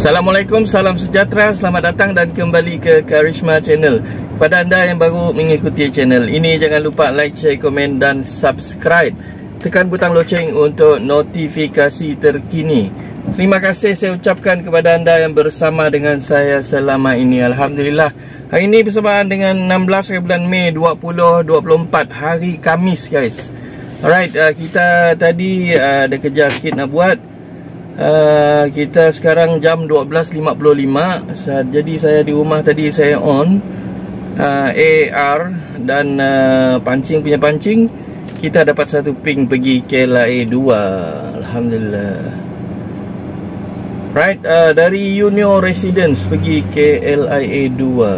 Assalamualaikum, salam sejahtera, selamat datang dan kembali ke Karishma Channel. Kepada anda yang baru mengikuti channel ini, jangan lupa like, share, komen dan subscribe. Tekan butang loceng untuk notifikasi terkini. Terima kasih saya ucapkan kepada anda yang bersama dengan saya selama ini. Alhamdulillah, hari ini bersamaan dengan 16 bulan Mei 2024, hari Khamis guys. Alright, kita tadi ada kerja sikit nak buat. Kita sekarang jam 12.55. Jadi saya di rumah tadi, saya on AR dan pancing punya pancing. Kita dapat satu ping pergi KLIA 2. Alhamdulillah. Right, dari Unio Residence pergi KLIA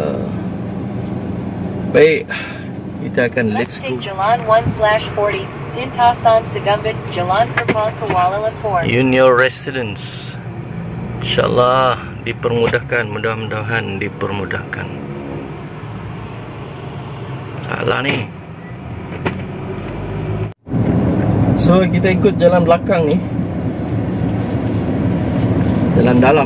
2. Baik, kita akan let's go. Jalan 1/40, Pintasan Segumbit, Jalan Kerpang, Kuala Lumpur. Unio Residence. InsyaAllah dipermudahkan, mudah-mudahan dipermudahkan. Salah ni. So kita ikut jalan belakang ni, jalan dalam.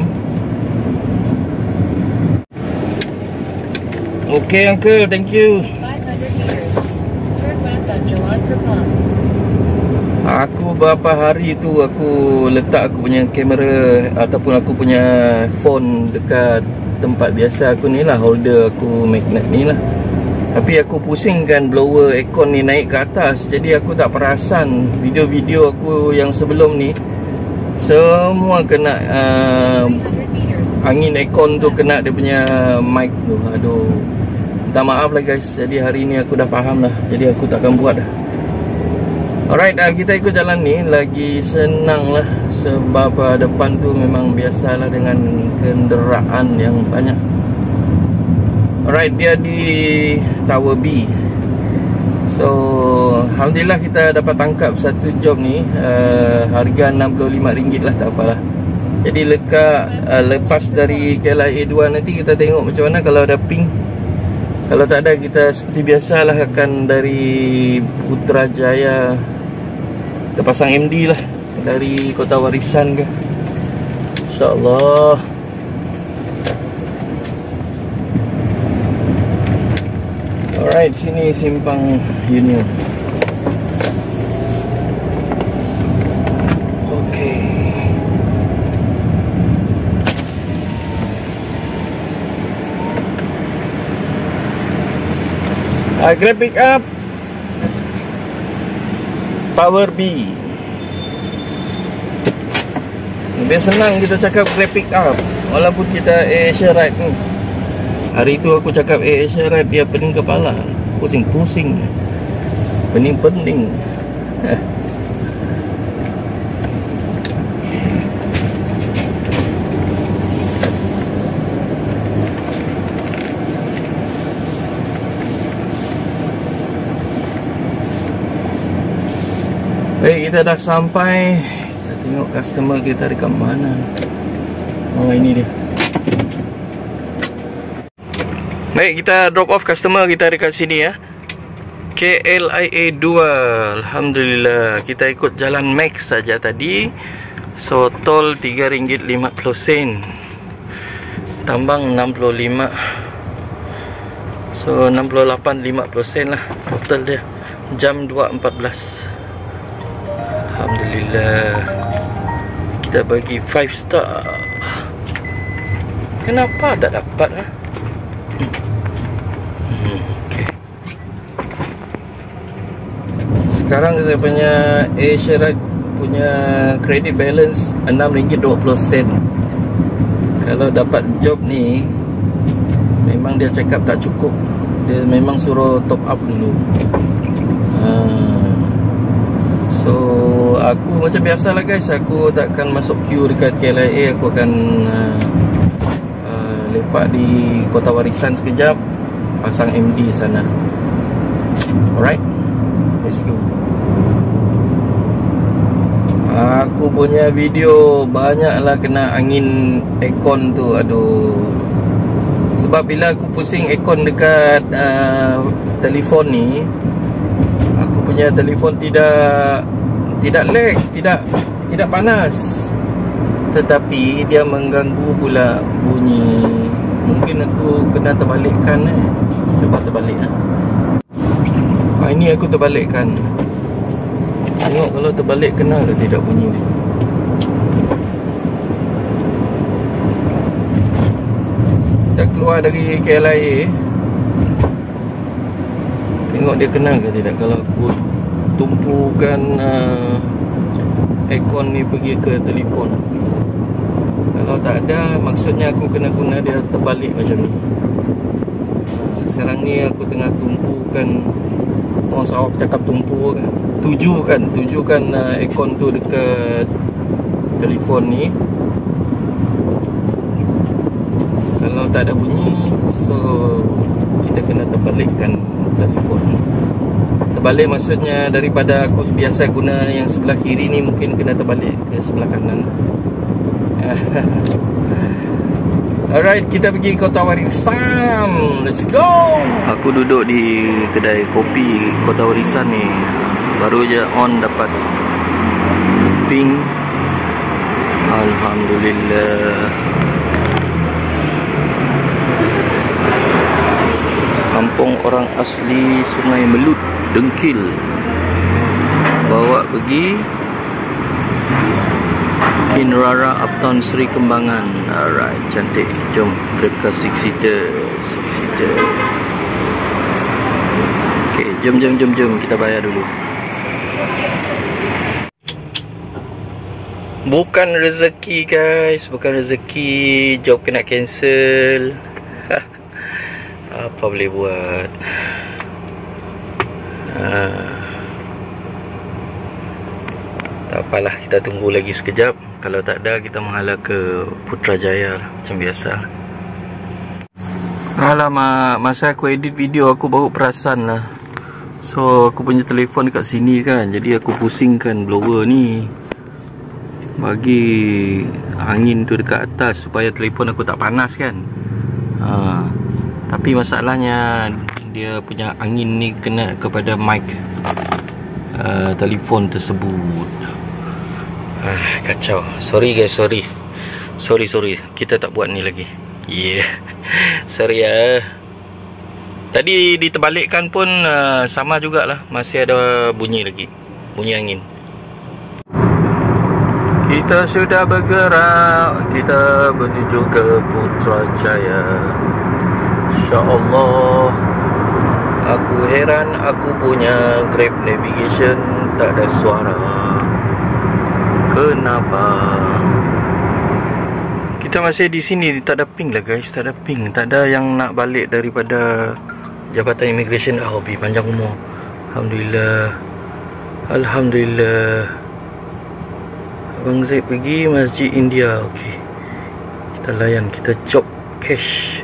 Okay uncle, thank you. 500 meters. Turn left on Jalan Kerpang. Aku berapa hari tu aku letak aku punya kamera ataupun aku punya phone dekat tempat biasa aku ni lah, holder aku magnet ni lah. Tapi aku pusingkan blower aircon ni naik ke atas, jadi aku tak perasan video-video aku yang sebelum ni semua kena angin aircon tu kena dia punya mic tu. Aduh, minta maaf lah guys. Jadi hari ni aku dah faham lah, jadi aku takkan buat dah. Alright, kita ikut jalan ni lagi senang lah, sebab depan tu memang biasalah dengan kenderaan yang banyak. Alright, dia di Tower B. So Alhamdulillah kita dapat tangkap satu job ni, harga RM65 lah, tak apalah. Jadi lepas dari KLIA 2 nanti kita tengok macam mana kalau ada ping. Kalau tak ada, kita seperti biasalah akan dari Putrajaya kita pasang MD lah, dari Kota Warisan ke, InsyaAllah. Alright, sini simpang Unio. Grab pick up Tower B. Lebih senang kita cakap Grab pick up, walaupun kita Asia Ride ni. Hari tu aku cakap Asia Ride, dia pening kepala, pusing-pusing, pening-pening. Baik, kita dah sampai. Kita tengok customer kita dekat mana. Oh, ini dia. Baik, kita drop off customer kita dekat sini ya, KLIA 2. Alhamdulillah, kita ikut jalan Max saja tadi. So tol RM3.50, tambang 65. So 68.50 lah total dia. Jam 2.14. Alhamdulillah, kita bagi 5 star. Kenapa tak dapat lah? Okay. Sekarang saya punya Asia Ride punya credit balance RM6.20. Kalau dapat job ni, memang dia cakap tak cukup. Dia memang suruh top up dulu. So aku macam biasalah guys, aku takkan masuk queue dekat KLIA. Aku akan lepak di Kota Warisan sekejap, pasang MD sana. Alright, let's go. Aku punya video banyaklah kena angin aircon tu. Aduh, sebab bila aku pusing aircon dekat telefon ni, aku punya telefon tidak lag, tidak panas. tetapi dia mengganggu pula bunyi. Mungkin aku kena terbalikkan Lepas terbalik ini aku terbalikkan. Tengok kalau terbalik kena ke tidak bunyi dia. Kita keluar dari KLIA. Tengok dia kena ke tidak. Kalau aku tumpukan aircon ni pergi ke telefon. Kalau tak ada, maksudnya aku kena guna dia terbalik macam ni. Sekarang ni aku tengah tumpukan. Orang Sarawak cakap tumpu kan. Tujukan aircon tu dekat telefon ni. Kalau tak ada bunyi, so kita kena terbalikkan telefon. Terbalik maksudnya daripada aku biasa guna yang sebelah kiri ni, mungkin kena terbalik ke sebelah kanan. Alright, kita pergi Kota Warisan. Let's go. Aku duduk di kedai kopi Kota Warisan ni. Baru je on dapat ping. Alhamdulillah. Kampung orang asli Sungai Melut, Dengkil. Bawa pergi Kinrara Uptown Seri Kembangan. Alright, cantik. Jom ke 6-seater. Okay, jom kita bayar dulu. Bukan rezeki guys, bukan rezeki. Job kena cancel. Apa boleh buat. Tak apalah, kita tunggu lagi sekejap. Kalau tak ada, kita mengalah ke Putrajaya lah, macam biasa. Alamak, masa aku edit video aku baru perasan lah. So aku punya telefon dekat sini kan, jadi aku pusingkan blower ni bagi angin tu dekat atas supaya telefon aku tak panas kan. Tapi masalahnya dia punya angin ni kena kepada mic telefon tersebut. Kacau. Sorry guys, sorry. Kita tak buat ni lagi. Sorry ya. Tadi diterbalikkan pun sama jugalah, masih ada bunyi lagi, bunyi angin. Kita sudah bergerak, kita menuju ke Putrajaya. InsyaAllah. Aku heran aku punya Grab Navigation tak ada suara. Kenapa? Kita masih di sini, tak ada ping lah guys, tak ada ping, tak ada yang nak balik daripada Jabatan Immigration. Hobi panjang umur. Alhamdulillah. Abang Zaid pergi Masjid India. Okey, kita layan, kita job cash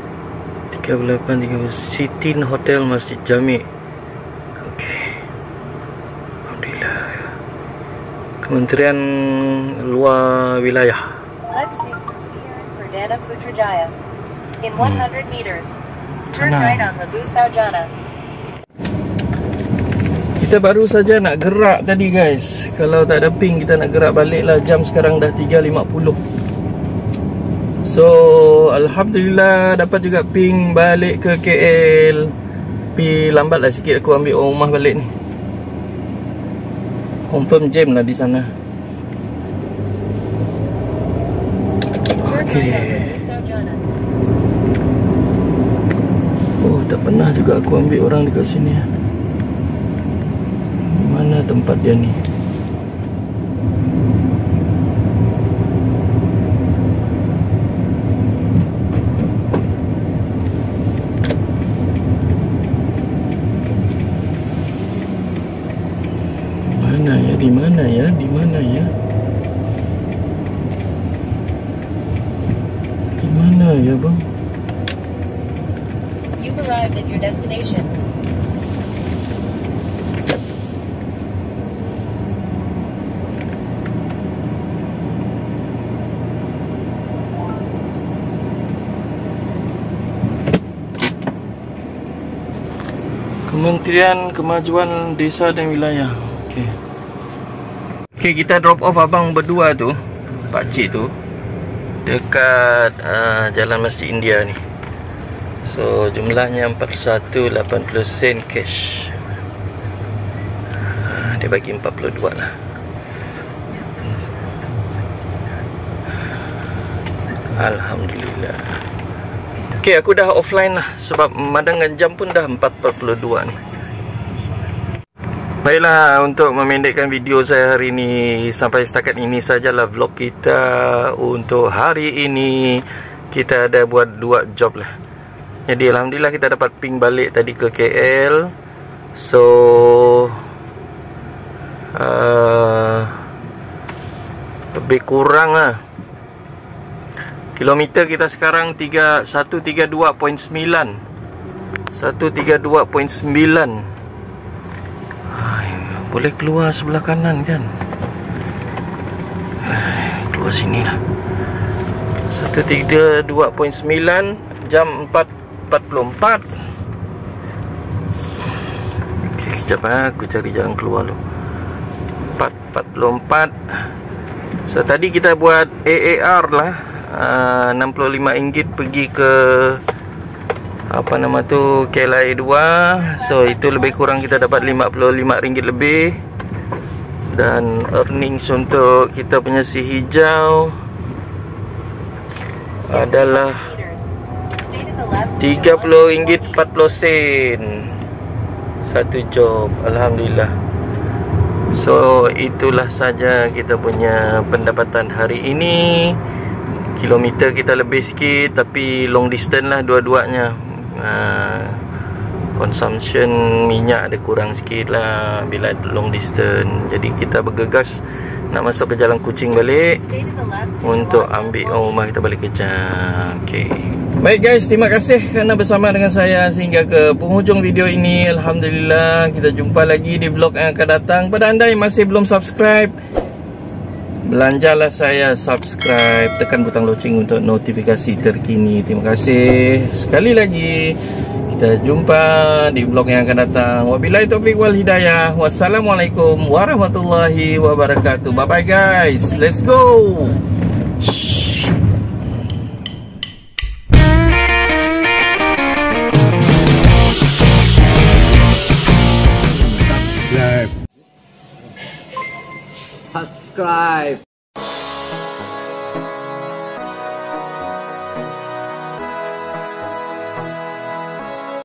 38 Sitin Hotel Masjid Jami'. Okey, alhamdulillah. Kementerian Luar Wilayah. Let's take Sierra Perdana Putrajaya. In 100 meters, turn right on Lebu Saujana. Kita baru saja nak gerak tadi guys. Kalau tak ada ping, kita nak gerak balik lah. Jam sekarang dah 3.50. So alhamdulillah dapat juga ping balik ke KL. Tapi lambat lah sikit aku ambil orang rumah balik ni. Confirm jam lah di sana. Okay. Oh, tak pernah juga aku ambil orang dekat sini. Mana tempat dia ni? Di mana ya? Di mana ya? Di mana ya bang? You've arrived at your destination. Kementerian Kemajuan Desa dan Wilayah. Okey. Okey, kita drop off abang berdua tu. pakcik tu dekat Jalan Masjid India ni. So jumlahnya 41.80 sen cash. Dia bagi 42 lah. Alhamdulillah. Okay, aku dah offline lah sebab madangan jam pun dah 4.42 ni. Baiklah, untuk memendekkan video saya hari ini, sampai setakat ini sajalah vlog kita untuk hari ini. Kita ada buat 2 job lah. Jadi alhamdulillah kita dapat ping balik tadi ke KL. So lebih kurang lah kilometer kita sekarang 132.9. 132.9. Boleh keluar sebelah kanan kan? Keluar sini lah. 132.9, jam 4.44. Okay, kejap aku cari jalan keluar dulu. 4.44. So tadi kita buat AAR lah, RM65 pergi ke apa nama tu, KLIA 2. So itu lebih kurang kita dapat RM55 lebih. Dan earnings untuk kita punya si hijau adalah RM30.40 satu job. Alhamdulillah. So itulah saja kita punya pendapatan hari ini. Kilometer kita lebih sikit, tapi long distance lah dua-duanya. Consumption minyak ada kurang sikit lah bila long distance. Jadi kita bergegas nak masuk ke Jalan Kuching balik untuk ambil rumah kita balik kerja. Okay. Baik guys, terima kasih kerana bersama dengan saya sehingga ke penghujung video ini. Alhamdulillah, kita jumpa lagi di vlog yang akan datang. Pada anda yang masih belum subscribe, belanjalah saya subscribe, tekan butang loceng untuk notifikasi terkini. Terima kasih sekali lagi. Kita jumpa di vlog yang akan datang. Wabillahi taufiq wal hidayah. Wassalamualaikum warahmatullahi wabarakatuh. Bye bye guys. Let's go. Subscribe.